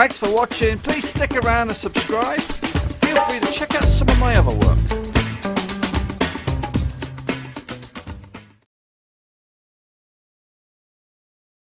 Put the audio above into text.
Thanks for watching. Please stick around and subscribe. Feel free to check out some of my other work.